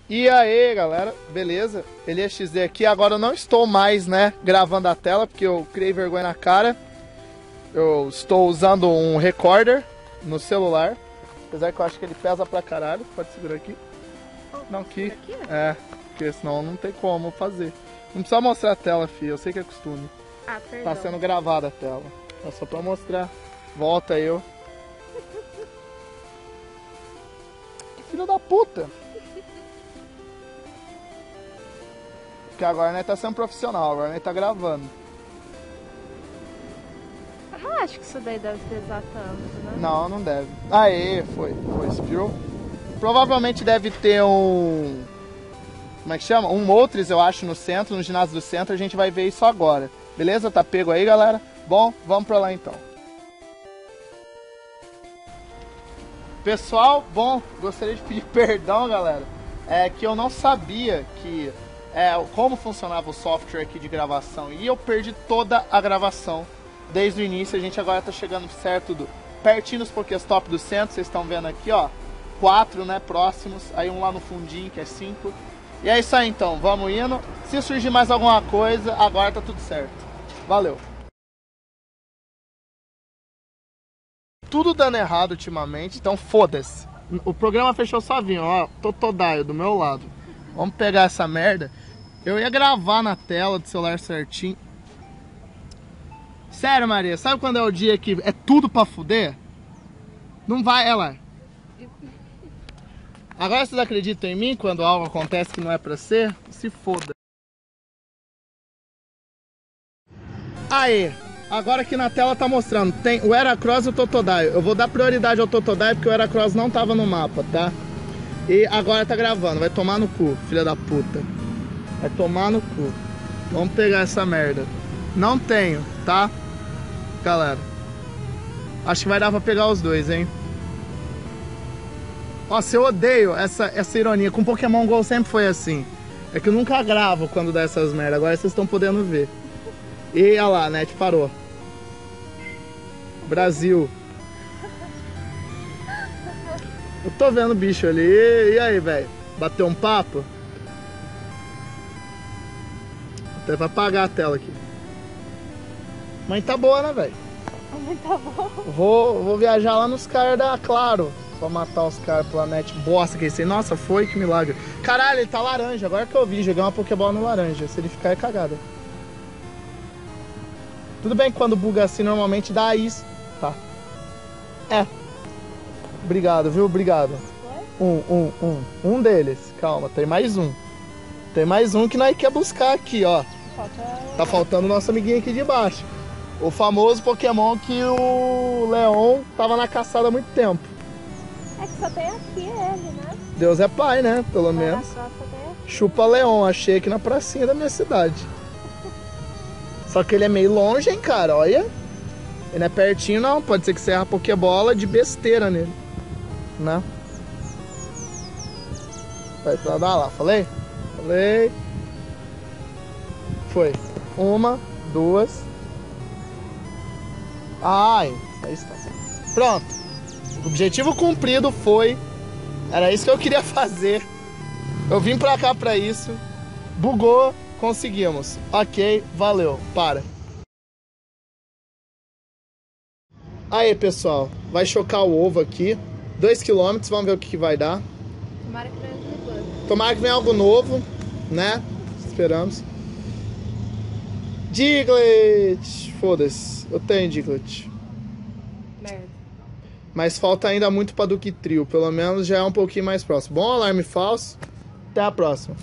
E aí, galera, beleza? Elias XD aqui. Agora eu não estou mais, né, gravando a tela, porque eu criei vergonha na cara. Eu estou usando um recorder no celular. Apesar que eu acho que ele pesa pra caralho. Pode segurar aqui. Não, aqui. É, porque senão não tem como fazer. Não precisa mostrar a tela, filho. Eu sei que é costume. Ah, perdão. Tá sendo gravada a tela. É só pra mostrar. Volta eu. Que filho da puta. Porque agora nós tá sendo profissional, agora nós tá gravando. Eu não acho que isso daí deve pesar tanto, né? Não, não deve. Aê, foi Spiro. Provavelmente deve ter um... Como é que chama? Um Motris, eu acho, no centro, no ginásio do centro. A gente vai ver isso agora. Beleza? Tá pego aí, galera? Bom, vamos pra lá então. Pessoal, bom, gostaria de pedir perdão, galera. É que eu não sabia que... como funcionava o software aqui de gravação. E eu perdi toda a gravação desde o início. A gente agora tá chegando pertinho dos Pokéstop do centro. Vocês estão vendo aqui, ó. 4, né, próximos. Aí um lá no fundinho, que é 5. E é isso aí então, vamos indo. Se surgir mais alguma coisa, agora tá tudo certo. Valeu. Tudo dando errado ultimamente, então foda-se. O programa fechou sozinho, ó. Totodile do meu lado. Vamos pegar essa merda. Eu ia gravar na tela do celular certinho. Sério, Maria, sabe quando é o dia que é tudo pra fuder? Não vai, ela. Agora vocês acreditam em mim quando algo acontece que não é pra ser? Se foda. Aí, agora aqui na tela tá mostrando. Tem o Heracross e o Totodile. Eu vou dar prioridade ao Totodile porque o Heracross não tava no mapa, tá? E agora tá gravando. Vai tomar no cu, filha da puta. Vai tomar no cu. Vamos pegar essa merda. Não tenho, tá? Galera. Acho que vai dar pra pegar os dois, hein? Nossa, eu odeio essa ironia. Com Pokémon GO sempre foi assim. É que eu nunca gravo quando dá essas merdas. Agora vocês estão podendo ver. E olha lá, net parou. Brasil. Eu tô vendo o bicho ali. E aí, velho? Bateu um papo? Até vai apagar a tela aqui. Mas tá boa, né, velho? Tá bom. Vou viajar lá nos caras da Claro. Pra matar os caras pela net bosta que esse. Nossa, foi, que milagre. Caralho, ele tá laranja. Agora que eu vi, joguei uma Pokébola no laranja. Se ele ficar, é cagada. Tudo bem que quando buga assim, normalmente dá isso. Tá. Obrigado, viu? Obrigado. Um deles. Calma, tem mais um. Tem mais um que nós quer buscar aqui, ó. Tá faltando o nosso amiguinho aqui de baixo. O famoso Pokémon que o Leon tava na caçada há muito tempo. É que só tem aqui ele, né? Deus é pai, né? Pelo menos. Chupa Leon, achei aqui na pracinha da minha cidade. Só que ele é meio longe, hein, cara, olha. Ele não é pertinho, não. Pode ser que você erra a Pokébola de besteira nele. Né? Vai pra lá, falei? Falei. Foi. 1, 2. Ai, aí está. Pronto. O objetivo cumprido foi... Era isso que eu queria fazer. Eu vim pra cá pra isso. Bugou. Conseguimos. Ok, valeu. Para. Aí, pessoal. Vai chocar o ovo aqui. 2 km. Vamos ver o que vai dar. Tomara que venha algo novo. Tomara que venha algo novo, né? Esperamos. Diglett. Foda-se. Eu tenho Diglett. Merda. Mas falta ainda muito pra Duque Trio. Pelo menos já é um pouquinho mais próximo. Bom alarme falso. Até a próxima.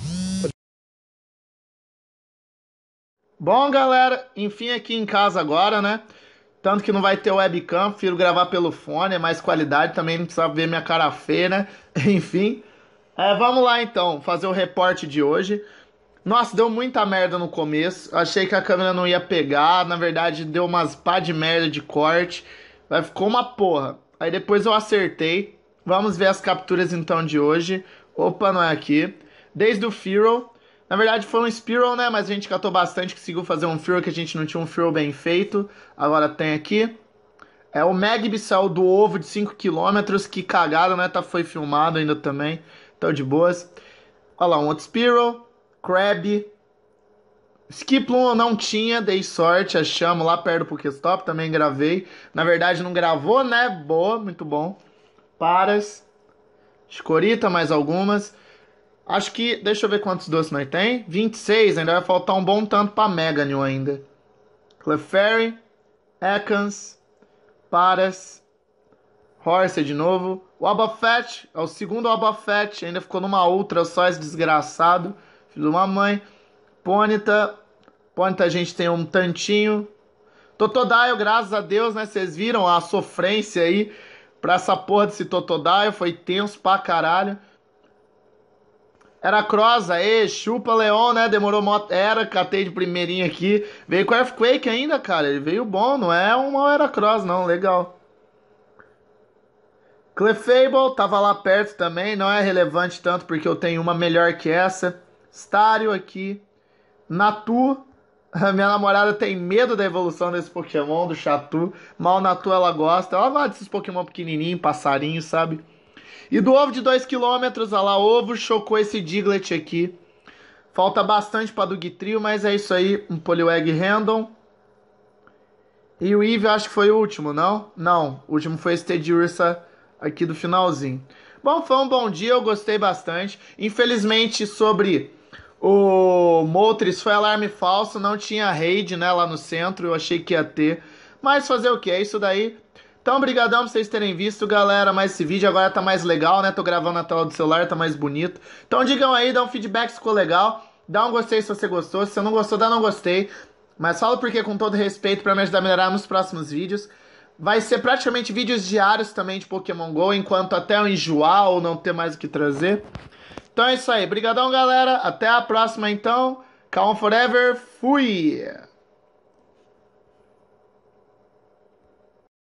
Bom, galera, enfim aqui em casa agora, né? Tanto que não vai ter webcam, prefiro gravar pelo fone, é mais qualidade, também não precisa ver minha cara feia, né? Enfim, vamos lá então, fazer o reporte de hoje. Nossa, deu muita merda no começo, achei que a câmera não ia pegar, na verdade deu umas pá de merda de corte, ficou uma porra. Aí depois eu acertei, vamos ver as capturas então de hoje. Opa, não é aqui. Desde o Fearow. Na verdade foi um Spearow, né? Mas a gente catou bastante, conseguiu fazer um Fearow que a gente não tinha um Fearow bem feito. Agora tem aqui. O Magby saiu do ovo de 5 km, que cagada, né? Foi filmado ainda também. Então de boas. Olha lá, um outro Spearow, Crab. Skiplum eu não tinha, dei sorte, achamos lá perto do Pokéstop, também gravei. Na verdade não gravou, né? Boa, muito bom. Paras. Escorita, mais algumas. Acho que, deixa eu ver quantos doces nós tem. 26, ainda vai faltar um bom tanto pra Meganium ainda. Clefairy, Ekans, Paras, Horse de novo. O Wobbuffet, é o segundo Wobbuffet, ainda ficou numa Ultra só esse desgraçado. Filho de uma mãe. Ponyta, Ponyta a gente tem um tantinho. Totodile, graças a Deus, né? Vocês viram a sofrência aí pra essa porra desse Totodile, foi tenso pra caralho. Era Cross, aí, chupa Leon, né? Demorou mó. Era, catei de primeirinho aqui. Veio com Earthquake ainda, cara. Ele veio bom, não é uma Era Cross, não. Legal. Clefable, tava lá perto também. Não é relevante tanto porque eu tenho uma melhor que essa. Stario aqui. Natu. A minha namorada tem medo da evolução desse Pokémon, do Chatu. Mal Natu ela gosta. Ela vai desses Pokémon pequenininhos, passarinhos, sabe? E do ovo de 2 km, olha lá, ovo chocou esse Diglett aqui. Falta bastante para do Dugtrio, mas é isso aí. Um Poliwag Random. E o Eevee acho que foi o último, não? Não, o último foi esse Teddiursa aqui do finalzinho. Bom, foi um bom dia, eu gostei bastante. Infelizmente, sobre o Moltres foi alarme falso, não tinha raid, né, lá no centro, eu achei que ia ter. Mas fazer o que? É isso daí. Então, brigadão por vocês terem visto, galera. Mas esse vídeo agora tá mais legal, né? Tô gravando na tela do celular, tá mais bonito. Então, digam aí, dá um feedback se ficou legal. Dá um gostei se você gostou. Se você não gostou, dá não gostei. Mas fala porque com todo respeito pra me ajudar a melhorar nos próximos vídeos. Vai ser praticamente vídeos diários também de Pokémon GO, enquanto até eu enjoar ou não ter mais o que trazer. Então é isso aí. Brigadão, galera. Até a próxima, então. Calm Forever. Fui!